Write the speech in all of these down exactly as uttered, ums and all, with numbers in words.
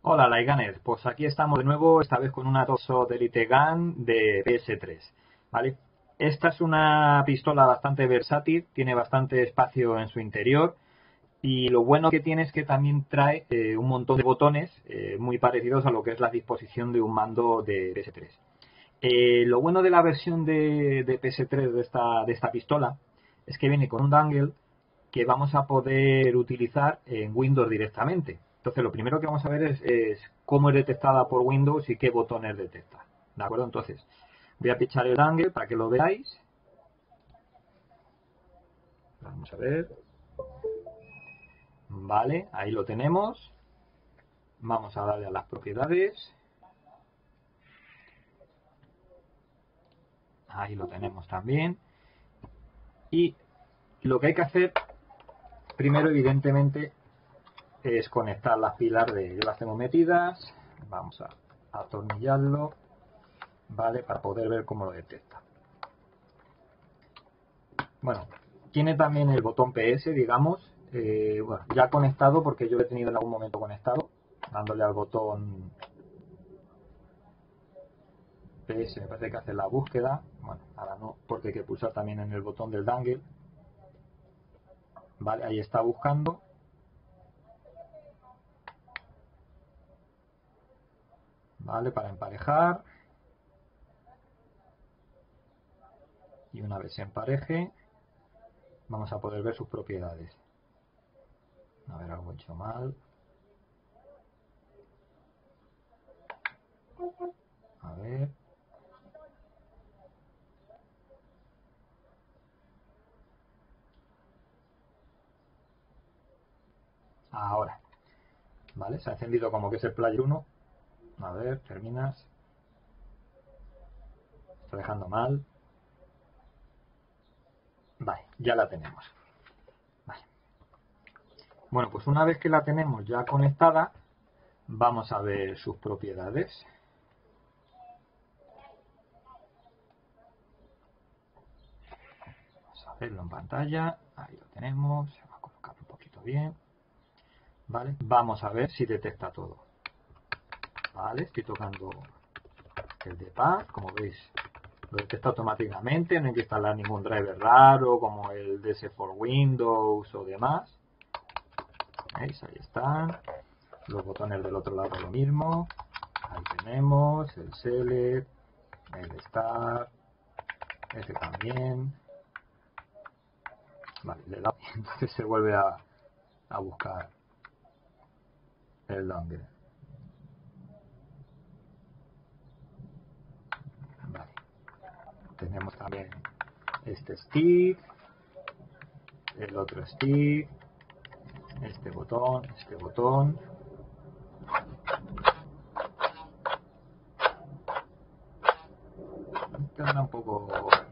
Hola, Lightgunners. Pues aquí estamos de nuevo, esta vez con una Toso Elite Gun de P S tres, ¿vale? Esta es una pistola bastante versátil, tiene bastante espacio en su interior y lo bueno que tiene es que también trae eh, un montón de botones eh, muy parecidos a lo que es la disposición de un mando de P S tres. Eh, lo bueno de la versión de, de P S tres de esta, de esta pistola es que viene con un dongle que vamos a poder utilizar en Windows directamente. Entonces lo primero que vamos a ver es, es cómo es detectada por Windows y qué botones detecta. ¿De acuerdo? Entonces voy a pinchar el dongle para que lo veáis. Vamos a ver. Vale, ahí lo tenemos. Vamos a darle a las propiedades. Ahí lo tenemos también. Y lo que hay que hacer primero, evidentemente, es conectar las pilas de... Yo las tengo metidas. Vamos a atornillarlo, ¿vale? Para poder ver cómo lo detecta. Bueno, tiene también el botón P S, digamos. Eh, bueno, ya conectado, porque yo lo he tenido en algún momento conectado. Dándole al botón P S, me parece que hace la búsqueda. Bueno, ahora no, porque hay que pulsar también en el botón del dongle. Vale, ahí está buscando. Vale, para emparejar. Y una vez se empareje, vamos a poder ver sus propiedades. A ver, algo hecho mal. A ver. Ahora. Vale, se ha encendido como que es el Player uno. A ver, terminas. Está dejando mal. Vale, ya la tenemos. Vale. Bueno, pues una vez que la tenemos ya conectada, vamos a ver sus propiedades. Vamos a verlo en pantalla. Ahí lo tenemos. Se va a colocar un poquito bien. Vale, vamos a ver si detecta todo. Vale, estoy tocando el de pad. Como veis, lo detecta automáticamente. No hay que instalar ningún driver raro como el D S for Windows o demás. ¿Veis? Ahí están. Los botones del otro lado lo mismo. Ahí tenemos el Select, el Start, este también. Vale, le da, entonces se vuelve a, a buscar el dongle. Vale. Tenemos también este stick, el otro stick, este botón, este botón. Tendrá un poco...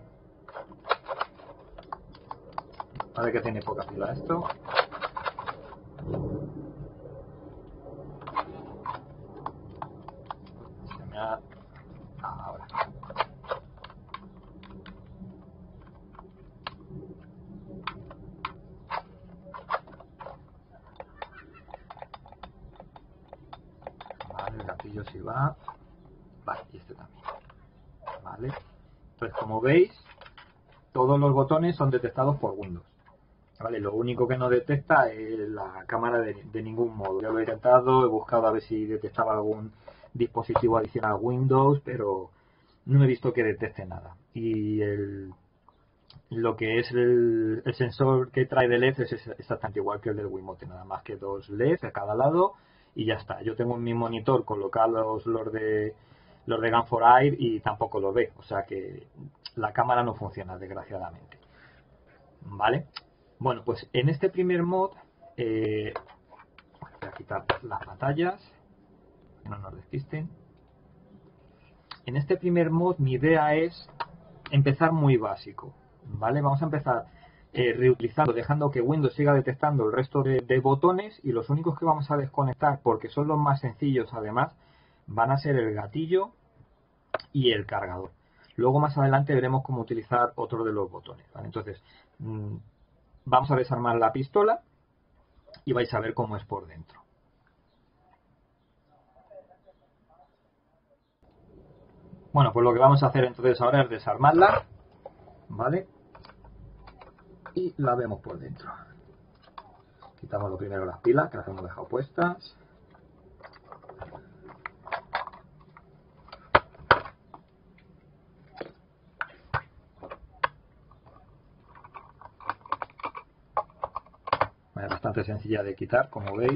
Parece que tiene poca pila esto. Se me ha... Ahora. Vale, el gatillo sí va. Vale, y este también. Vale. Entonces, como veis, todos los botones son detectados por Windows. Vale, lo único que no detecta es la cámara de, de ningún modo. Yo lo he intentado, he buscado a ver si detectaba algún dispositivo adicional Windows, pero no he visto que detecte nada. Y el, lo que es el, el sensor que trae de L E D es exactamente igual que el del Wiimote, nada más que dos L E Ds a cada lado y ya está. Yo tengo en mi monitor colocados los de los de Gun for Air y tampoco los ve, o sea que la cámara no funciona, desgraciadamente. ¿Vale? Bueno, pues en este primer mod eh, voy a quitar las pantallas, que no nos despisten. En este primer mod mi idea es empezar muy básico, ¿vale? Vamos a empezar eh, reutilizando, dejando que Windows siga detectando el resto de, de botones y los únicos que vamos a desconectar, porque son los más sencillos además, van a ser el gatillo y el cargador. Luego más adelante veremos cómo utilizar otro de los botones, ¿vale? Entonces, mmm, vamos a desarmar la pistola y vais a ver cómo es por dentro. Bueno, pues lo que vamos a hacer entonces ahora es desarmarla, ¿vale? Y la vemos por dentro. Quitamos lo primero las pilas, que las hemos dejado puestas. Es bastante sencilla de quitar, como veis.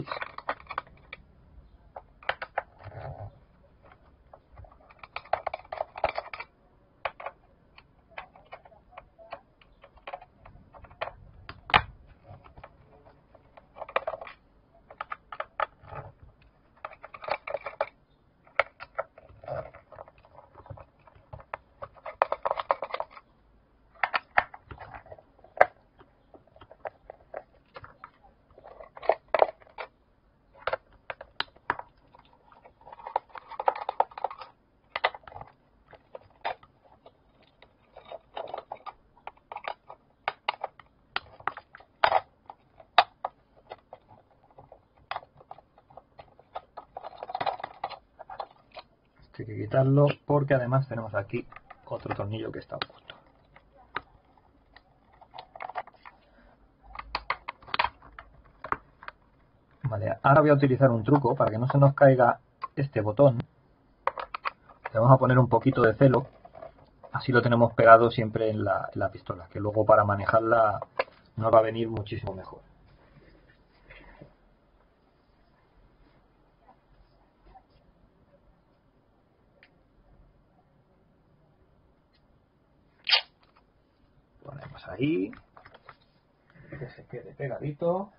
Hay que quitarlo porque además tenemos aquí otro tornillo que está oculto. Vale, ahora voy a utilizar un truco para que no se nos caiga este botón. Le vamos a poner un poquito de celo, así lo tenemos pegado siempre en la, en la pistola, que luego para manejarla nos va a venir muchísimo mejor. Ponemos ahí, que se quede pegadito.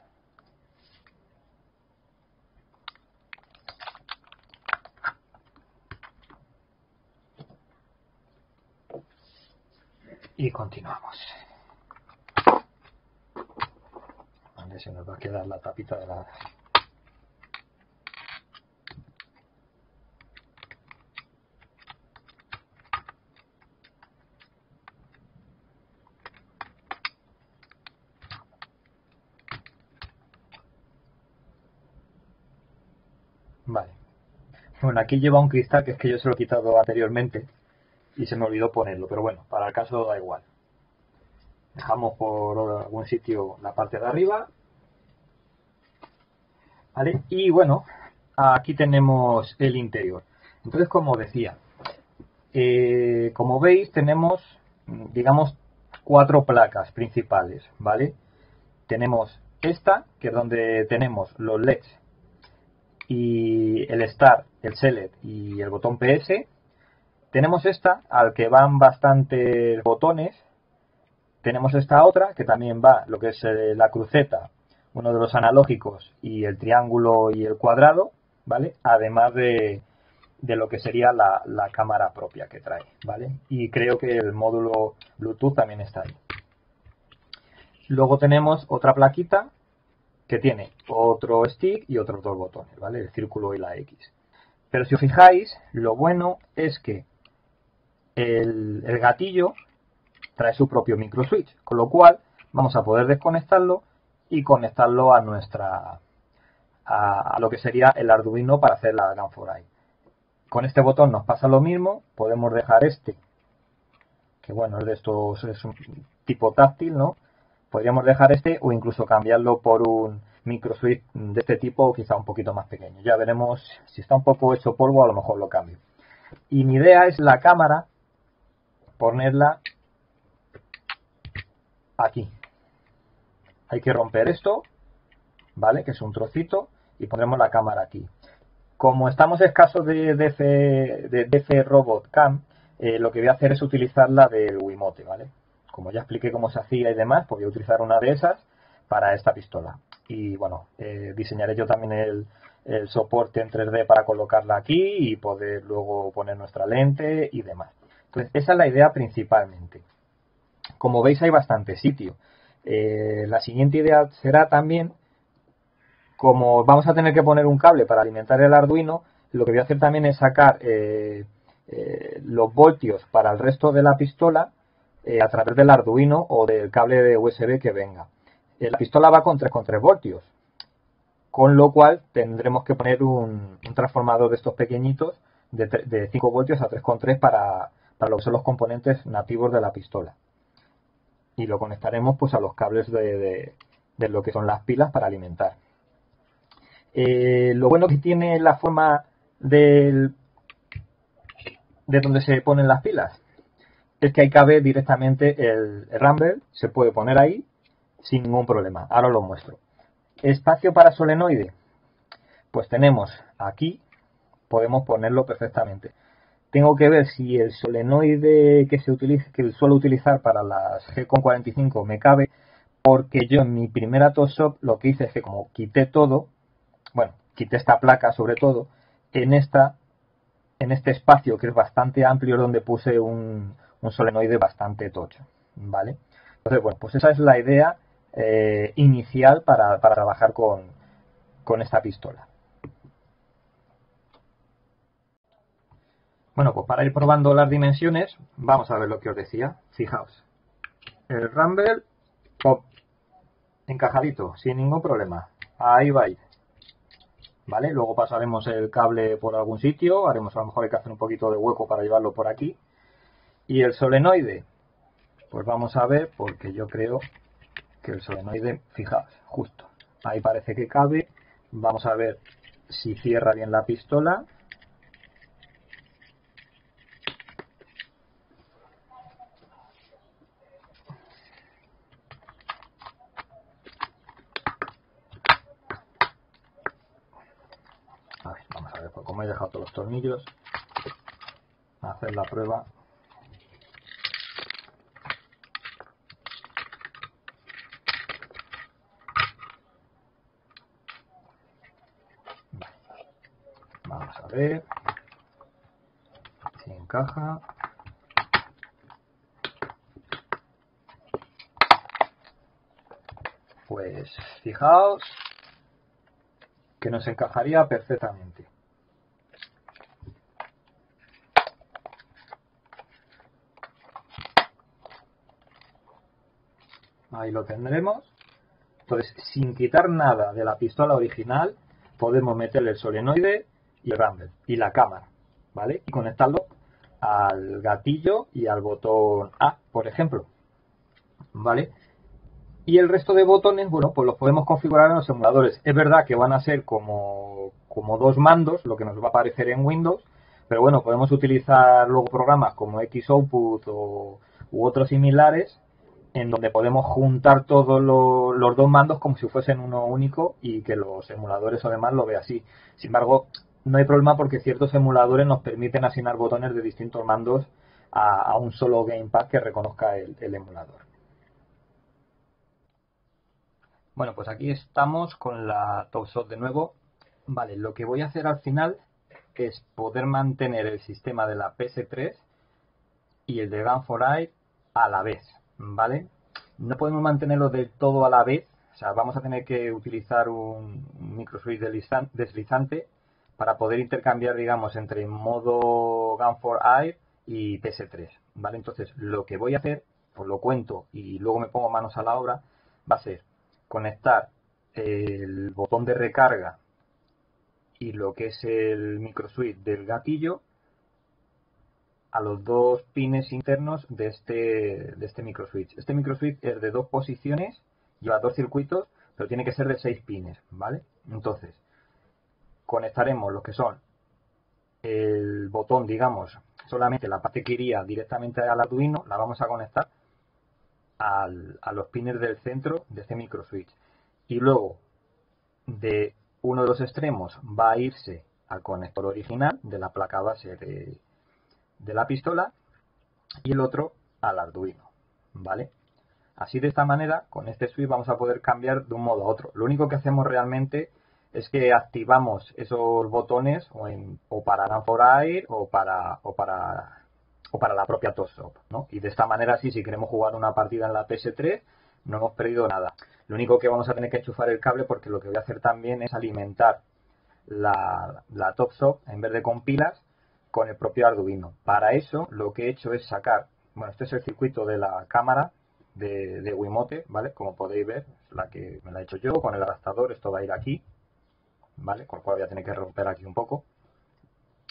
Y continuamos. Vale, se nos va a quedar la tapita de la... Vale. Bueno, aquí lleva un cristal que es que yo se lo he quitado anteriormente y se me olvidó ponerlo, pero bueno, para el caso da igual. Dejamos por algún sitio la parte de arriba. ¿Vale? Y bueno, aquí tenemos el interior. Entonces, como decía, eh, como veis tenemos, digamos, cuatro placas principales, ¿vale? Tenemos esta, que es donde tenemos los L E Ds y el Start, el Select y el botón P S. Tenemos esta, al que van bastantes botones. Tenemos esta otra, que también va lo que es la cruceta, uno de los analógicos y el triángulo y el cuadrado, ¿vale? Además de, de lo que sería la, la cámara propia que trae, ¿vale? Y creo que el módulo Bluetooth también está ahí. Luego tenemos otra plaquita que tiene otro stick y otros dos botones, ¿vale? El círculo y la X. Pero si os fijáis, lo bueno es que el, el gatillo trae su propio micro switch, con lo cual vamos a poder desconectarlo y conectarlo a nuestra a, a lo que sería el Arduino para hacer la Gun for Eye. Con este botón nos pasa lo mismo, podemos dejar este, que bueno, es de estos, es un tipo táctil, ¿no? Podríamos dejar este o incluso cambiarlo por un micro switch de este tipo o quizá un poquito más pequeño. Ya veremos, si está un poco hecho polvo a lo mejor lo cambio. Y mi idea es la cámara ponerla aquí. Hay que romper esto, ¿vale? Que es un trocito y pondremos la cámara aquí. Como estamos escasos de D F, de D F Robot Cam, eh, lo que voy a hacer es utilizar la del Wiimote, ¿vale? Como ya expliqué cómo se hacía y demás, pues voy a utilizar una de esas para esta pistola. Y bueno, eh, diseñaré yo también el, el soporte en tres D para colocarla aquí y poder luego poner nuestra lente y demás. Entonces, esa es la idea principalmente. Como veis, hay bastante sitio. Eh, la siguiente idea será también, como vamos a tener que poner un cable para alimentar el Arduino, lo que voy a hacer también es sacar eh, eh, los voltios para el resto de la pistola eh, a través del Arduino o del cable de U S B que venga. Eh, la pistola va con tres coma tres voltios, con lo cual tendremos que poner un, un transformador de estos pequeñitos de, de cinco voltios a tres coma tres para, para lo que son los componentes nativos de la pistola. Y lo conectaremos pues a los cables de, de, de lo que son las pilas para alimentar. Eh, lo bueno que tiene la forma del, de donde se ponen las pilas es que ahí cabe directamente el, el Rumble, se puede poner ahí sin ningún problema. Ahora lo muestro. Espacio para solenoide, pues tenemos aquí, podemos ponerlo perfectamente. Tengo que ver si el solenoide que se utiliza, que suelo utilizar para las G cuarenta y cinco me cabe, porque yo en mi primera TOSOP lo que hice es que como quité todo, bueno, quité esta placa sobre todo, en esta, en este espacio que es bastante amplio es donde puse un, un solenoide bastante tocho, ¿vale? Entonces, bueno, pues esa es la idea eh, inicial para, para trabajar con, con esta pistola. Bueno, pues para ir probando las dimensiones, vamos a ver lo que os decía. Fijaos, el Rumble, pop, encajadito, sin ningún problema. Ahí va a ir. ¿Vale? Luego pasaremos el cable por algún sitio, haremos a lo mejor hay que hacer un poquito de hueco para llevarlo por aquí. Y el solenoide, pues vamos a ver, porque yo creo que el solenoide, fijaos, justo, ahí parece que cabe. Vamos a ver si cierra bien la pistola. A ver, vamos a ver, pues como he dejado todos los tornillos, a hacer la prueba. Vamos a ver si encaja. Pues fijaos que nos encajaría perfectamente. Ahí lo tendremos. Entonces, sin quitar nada de la pistola original, podemos meterle el solenoide y el Rumble y la cámara, ¿vale? Y conectarlo al gatillo y al botón A, por ejemplo, ¿vale? Y el resto de botones, bueno, pues los podemos configurar en los emuladores. Es verdad que van a ser como, como dos mandos, lo que nos va a aparecer en Windows, pero bueno, podemos utilizar luego programas como Xoutput o, u otros similares, en donde podemos juntar todos lo, los dos mandos como si fuesen uno único y que los emuladores además lo vean así. Sin embargo, no hay problema porque ciertos emuladores nos permiten asignar botones de distintos mandos a, a un solo gamepad que reconozca el, el emulador. Bueno, pues aquí estamos con la TOSOP de nuevo. Vale, lo que voy a hacer al final es poder mantener el sistema de la P S tres y el de Gun for Air a la vez, ¿vale? No podemos mantenerlo del todo a la vez, o sea, vamos a tener que utilizar un microswitch deslizante para poder intercambiar, digamos, entre modo Gun for Air y P S tres, ¿vale? Entonces, lo que voy a hacer, os lo cuento y luego me pongo manos a la obra, va a ser conectar el botón de recarga y lo que es el microswitch del gatillo a los dos pines internos de este, de este microswitch. Este microswitch es de dos posiciones, lleva dos circuitos, pero tiene que ser de seis pines, ¿vale? Entonces, conectaremos lo que son el botón, digamos, solamente la parte que iría directamente al Arduino, la vamos a conectar al, a los pines del centro de este microswitch. Y luego, de uno de los extremos va a irse al conector original de la placa base de, de la pistola y el otro al Arduino, ¿vale? Así, de esta manera, con este switch vamos a poder cambiar de un modo a otro. Lo único que hacemos realmente es que activamos esos botones o, en, o para Gun for Air o para, o para, o para la propia TOSOP, ¿no? Y de esta manera, sí, si queremos jugar una partida en la P S tres, no hemos perdido nada. Lo único que vamos a tener que enchufar el cable, porque lo que voy a hacer también es alimentar la, la TOSOP, en vez de con pilas, con el propio Arduino. Para eso, lo que he hecho es sacar, bueno, este es el circuito de la cámara de, de Wiimote, ¿vale? Como podéis ver, la que me la he hecho yo con el adaptador, esto va a ir aquí, ¿vale? Con lo cual voy a tener que romper aquí un poco.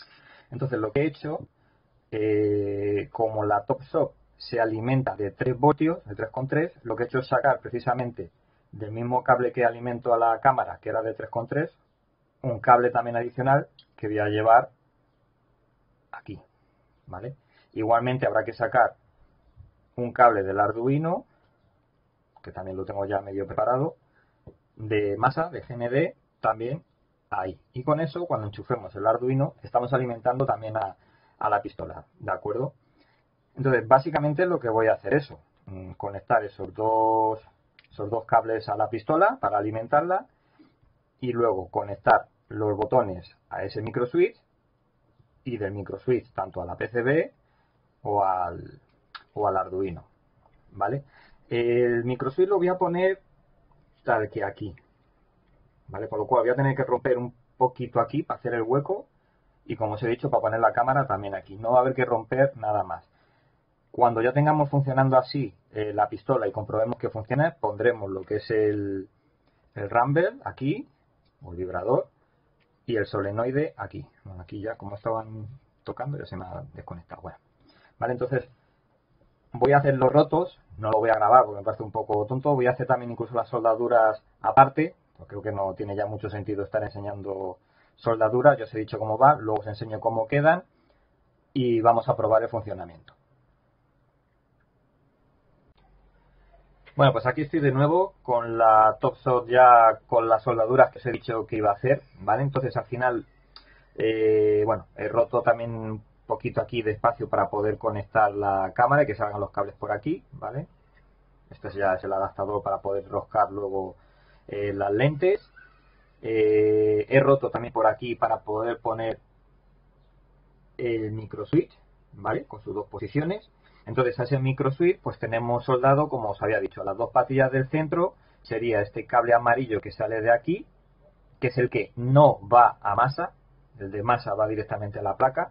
Entonces lo que he hecho, eh, como la TopShop se alimenta de tres voltios, de tres coma tres, lo que he hecho es sacar precisamente del mismo cable que alimento a la cámara, que era de tres coma tres, un cable también adicional que voy a llevar aquí, ¿vale? Igualmente habrá que sacar un cable del Arduino, que también lo tengo ya medio preparado, de masa, de G N D, también ahí. Y con eso, cuando enchufemos el Arduino, estamos alimentando también a, a la pistola, ¿de acuerdo? Entonces, básicamente lo que voy a hacer es eso, conectar esos dos, esos dos cables a la pistola para alimentarla y luego conectar los botones a ese microswitch y del microswitch tanto a la P C B o al, o al Arduino, ¿vale? El microswitch lo voy a poner tal que aquí, ¿vale? Por lo cual voy a tener que romper un poquito aquí para hacer el hueco y, como os he dicho, para poner la cámara también aquí. No va a haber que romper nada más. Cuando ya tengamos funcionando así eh, la pistola y comprobemos que funciona, pondremos lo que es el, el rumble aquí, o el vibrador, y el solenoide aquí. Bueno, aquí ya, como estaban tocando, ya se me ha desconectado. Bueno, vale, entonces voy a hacer los rotos, no lo voy a grabar porque me parece un poco tonto. Voy a hacer también incluso las soldaduras aparte, porque creo que no tiene ya mucho sentido estar enseñando soldaduras. Yo os he dicho cómo va, luego os enseño cómo quedan y vamos a probar el funcionamiento. Bueno, pues aquí estoy de nuevo con la TopShop ya con las soldaduras que os he dicho que iba a hacer, ¿vale? Entonces al final, eh, bueno, he roto también un poquito aquí de espacio para poder conectar la cámara y que salgan los cables por aquí, ¿vale? Este ya es el adaptador para poder roscar luego eh, las lentes. Eh, he roto también por aquí para poder poner el microswitch, ¿vale? Con sus dos posiciones. Entonces a ese microswitch pues tenemos soldado, como os había dicho, a las dos patillas del centro sería este cable amarillo que sale de aquí, que es el que no va a masa, el de masa va directamente a la placa,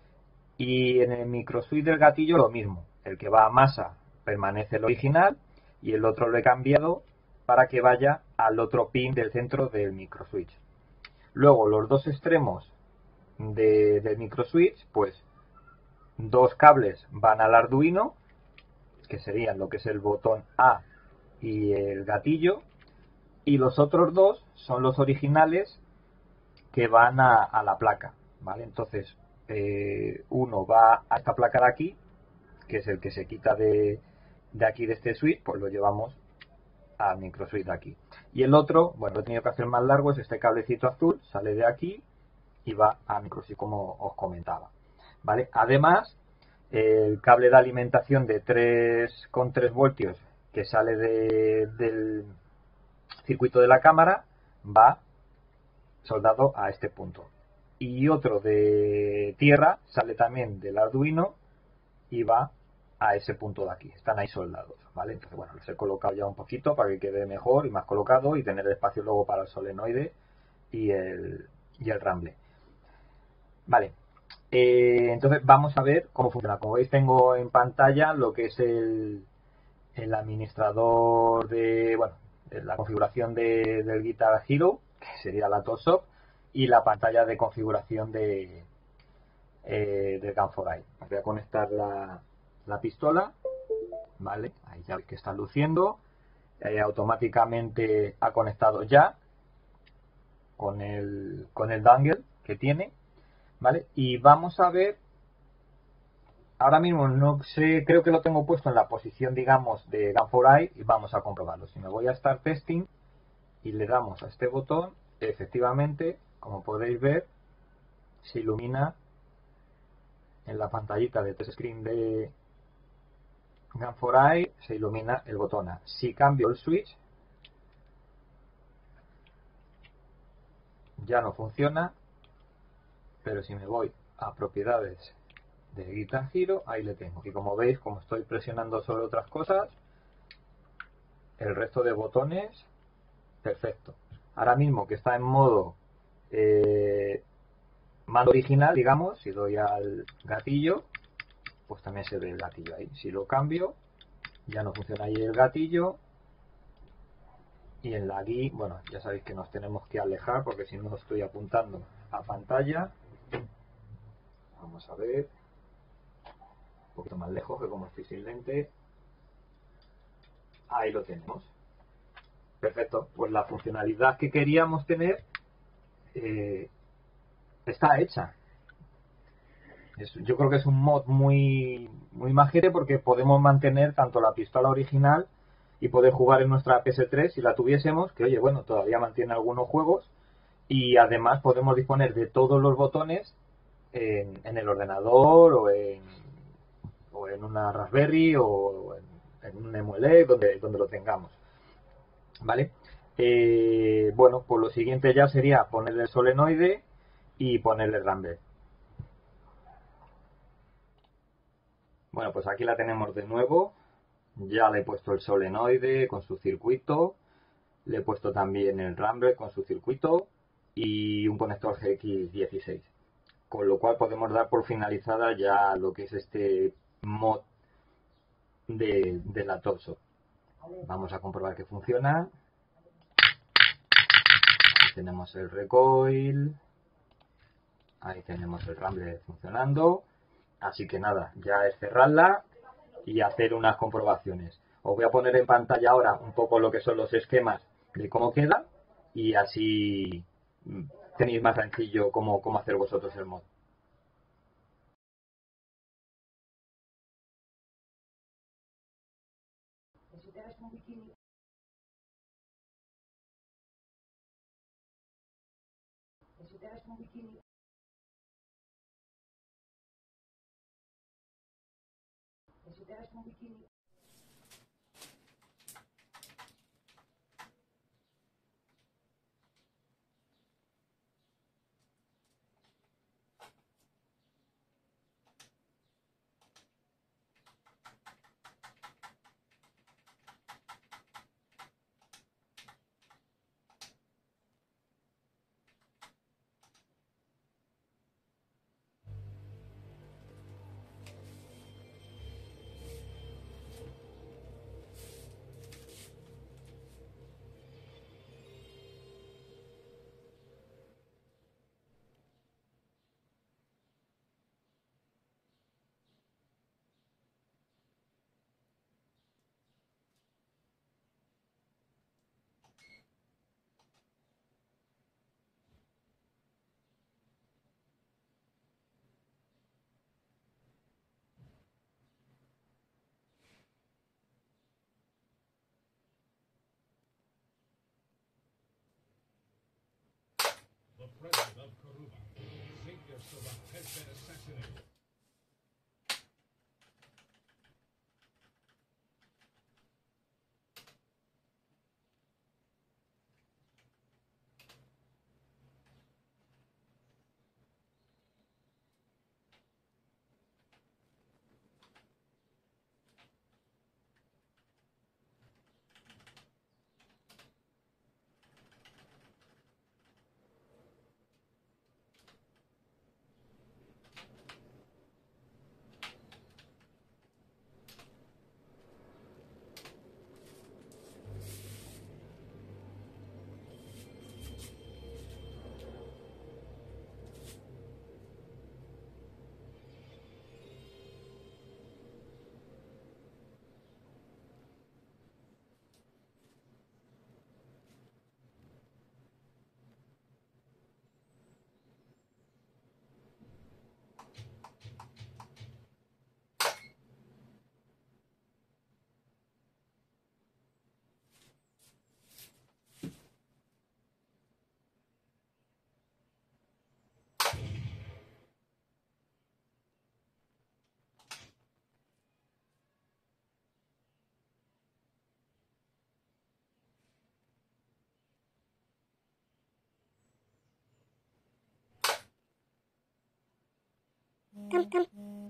y en el microswitch del gatillo lo mismo, el que va a masa permanece el original y el otro lo he cambiado para que vaya al otro pin del centro del microswitch. Luego los dos extremos de, del microswitch, pues dos cables van al Arduino, que serían lo que es el botón A y el gatillo, y los otros dos son los originales que van a, a la placa, ¿vale? Entonces eh, uno va a esta placa de aquí, que es el que se quita de, de aquí de este switch, pues lo llevamos al microswitch de aquí. Y el otro, bueno, lo he tenido que hacer más largo, es este cablecito azul, sale de aquí y va a microswitch, como os comentaba, ¿vale? Además, el cable de alimentación de tres coma tres voltios que sale de, del circuito de la cámara va soldado a este punto. Y otro de tierra sale también del Arduino y va a ese punto de aquí. Están ahí soldados, ¿vale? Entonces, bueno, los he colocado ya un poquito para que quede mejor y más colocado y tener espacio luego para el solenoide y el, y el rumble. Vale. Eh, entonces vamos a ver cómo funciona. Como veis, tengo en pantalla lo que es el, el administrador de, bueno, de la configuración de, del Guitar Hero, que sería la TopShop, y la pantalla de configuración de, eh, del Gun for Eye. Voy a conectar la, la pistola, ¿vale? Ahí ya veis que está luciendo. Eh, automáticamente ha conectado ya con el, con el dongle que tiene, ¿vale? Y vamos a ver, ahora mismo no sé, creo que lo tengo puesto en la posición, digamos, de Gun for Eye y vamos a comprobarlo. Si me voy a Start Testing y le damos a este botón, efectivamente, como podéis ver, se ilumina en la pantallita de test screen de Gun for Eye, se ilumina el botón A. Si cambio el switch, ya no funciona, pero si me voy a propiedades de Guitar Hero, ahí le tengo. Y como veis, como estoy presionando sobre otras cosas, el resto de botones, perfecto. Ahora mismo que está en modo eh, mando original, digamos, si doy al gatillo, pues también se ve el gatillo ahí. Si lo cambio, ya no funciona ahí el gatillo. Y en la guía, bueno, ya sabéis que nos tenemos que alejar porque si no estoy apuntando a pantalla. Vamos a ver. Un poquito más lejos, que como estoy sin lente. Ahí lo tenemos. Perfecto. Pues la funcionalidad que queríamos tener eh, está hecha. Es, yo creo que es un mod muy, muy majete porque podemos mantener tanto la pistola original y poder jugar en nuestra P S tres si la tuviésemos, que oye, bueno, todavía mantiene algunos juegos, y además podemos disponer de todos los botones en, en el ordenador o en, o en una Raspberry o en, en un Emulate, donde, donde lo tengamos. ¿Vale? Eh, bueno, pues lo siguiente ya sería ponerle el solenoide y ponerle el Rumble. Bueno, pues aquí la tenemos de nuevo. Ya le he puesto el solenoide con su circuito. Le he puesto también el Rumble con su circuito y un conector G X dieciséis. Con lo cual podemos dar por finalizada ya lo que es este mod de, de la Torso. Vamos a comprobar que funciona. Aquí tenemos el recoil. Ahí tenemos el Rumble funcionando. Así que nada, ya es cerrarla y hacer unas comprobaciones. Os voy a poner en pantalla ahora un poco lo que son los esquemas de cómo queda y así tenéis más sencillo cómo, cómo hacer vosotros el mod. The president of Karuba, Xavier Sova, has been assassinated. Come, come.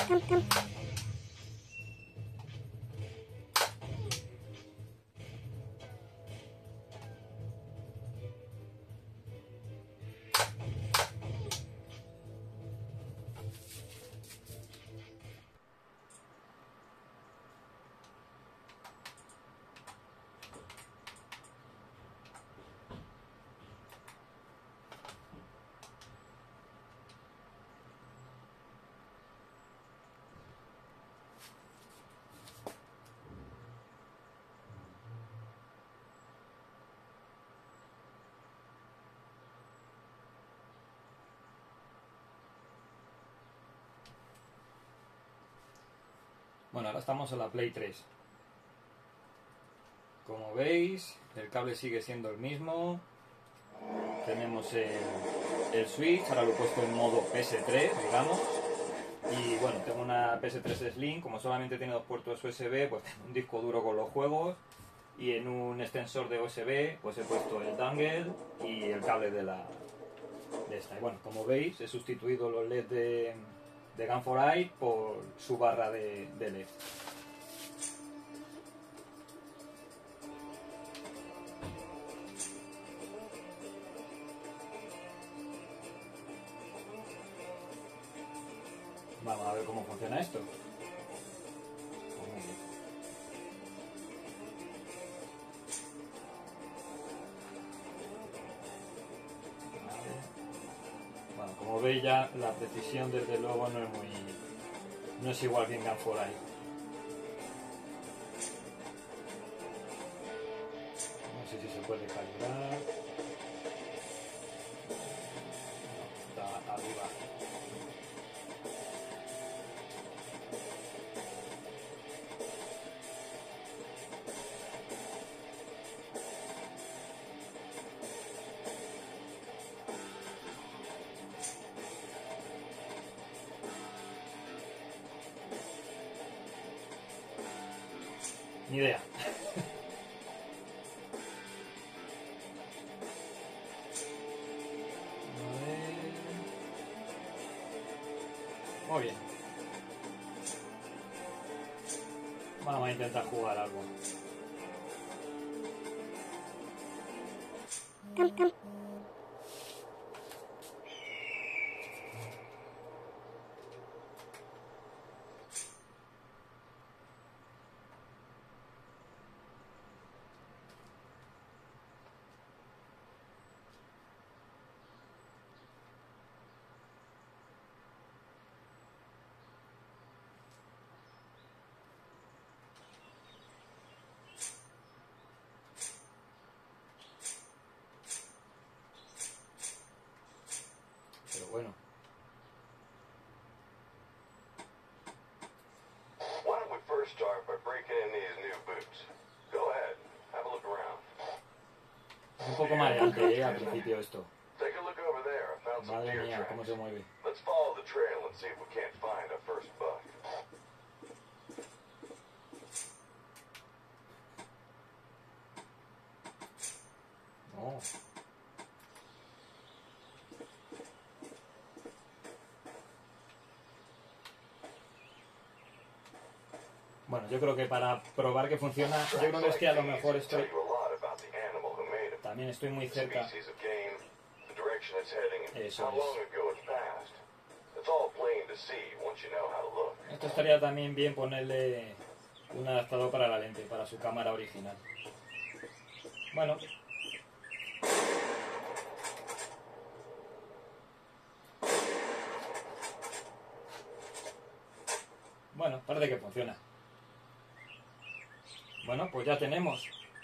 Bueno, ahora estamos en la Play tres. Como veis, el cable sigue siendo el mismo. Tenemos el, el Switch, ahora lo he puesto en modo P S tres, digamos. Y bueno, tengo una P S tres Slim, como solamente tiene dos puertos U S B, pues tengo un disco duro con los juegos. Y en un extensor de U S B, pues he puesto el dongle y el cable de la de esta. Y bueno, como veis, he sustituido los L E D de... de Gun for Eye por su barra de, de L E D. Vamos a ver cómo funciona esto. Bueno, como veis ya la precisión desde luego no es muy no es igual que en Gun for Eye. No sé si se puede calibrar. No, está arriba. Ni idea. Muy bien. Vamos a intentar jugar algo. Pero bueno. Why don't we first start by breaking in these new boots? Go ahead, have a look around. Es un poco mareante, eh, al principio esto. Take a look over there. I found some Madre deer mía, cómo tracks. se mueve. Let's follow the trail and see if we can't find our first buck. No. Bueno, yo creo que para probar que funciona, yo creo que es que a lo mejor estoy, Tell you a lot about the animal who made it. también estoy muy cerca. Species of game, the direction it's heading, and Eso how es. long ago it passed. It's all plain to see once you know how to look. Esto estaría también bien ponerle un adaptador para la lente, para su cámara original. Bueno. Bueno, parece que funciona. Bueno, pues ya tenemos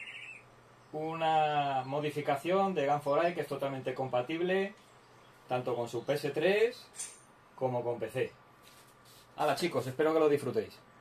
una modificación de Gun for Eye que es totalmente compatible tanto con su P S tres como con P C. Hala chicos, espero que lo disfrutéis.